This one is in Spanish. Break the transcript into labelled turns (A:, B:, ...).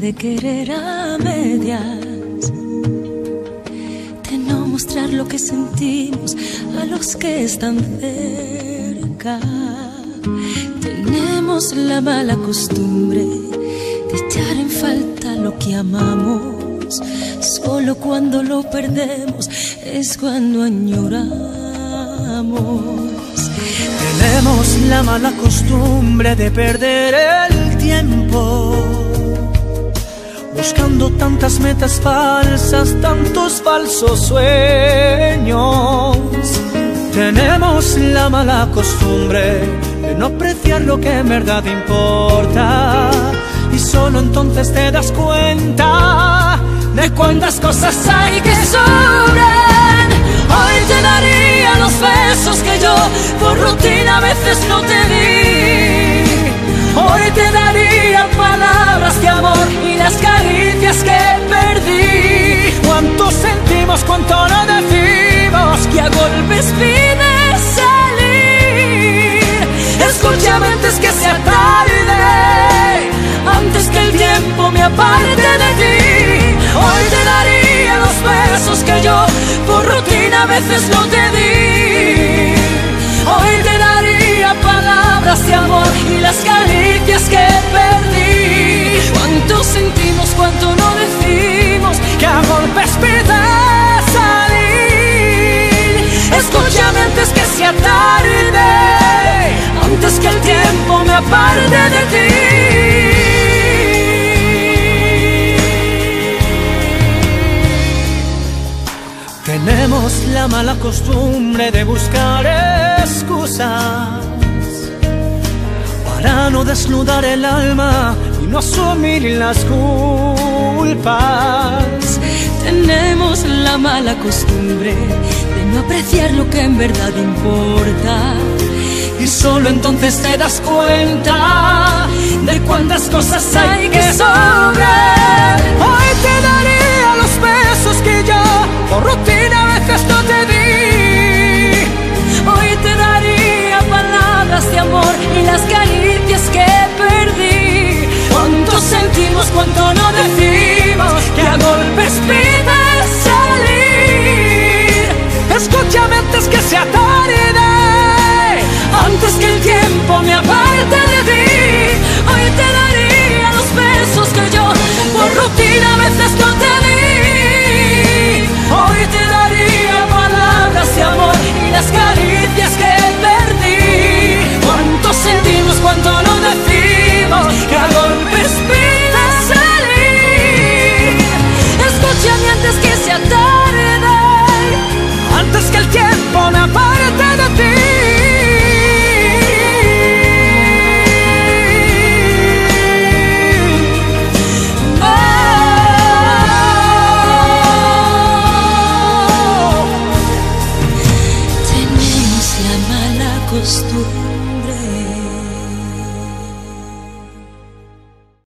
A: de querer a medias, de no mostrar lo que sentimos a los que están cerca. Tenemos la mala costumbre de echar en falta lo que amamos. Solo cuando lo perdemos es cuando añoramos.
B: Tenemos la mala costumbre de perder el tiempo buscando tantas metas falsas, tantos falsos sueños. Tenemos la mala costumbre de no apreciar lo que en verdad importa, y solo entonces te das cuenta de cuántas cosas hay que sobran. Hoy te daría los besos que yo por rutina a veces no te di. Hoy te daría palabras de amor y las caricias que perdí. Cuánto sentimos, cuánto no decimos, que a golpes pide salir. Escúchame antes que sea tarde, antes que el tiempo me aparte de ti. Hoy te daría los besos que yo por rutina a veces no te di. Hoy te daría palabras de amor y las caricias que perdí. Cuánto sentimos, cuánto no decimos, que a golpes pide salir. Escúchame antes que sea tarde, antes que el tiempo me aparte de ti. Tenemos la mala costumbre de buscar excusas para no desnudar el alma y no asumir las culpas.
A: Tenemos la mala costumbre de no apreciar lo que en verdad importa,
B: y solo entonces te das cuenta de cuántas cosas hay que sobrar. Hoy te daría los besos que yo por rutina a veces no te di.
A: hoy te daría palabras de amor y las caricias que perdí.
B: Cuánto sentimos, cuánto no decimos, que a golpes pide salir. Escúchame antes que sea tarde, antes que el tiempo me aparte de ti.
A: Hoy te daría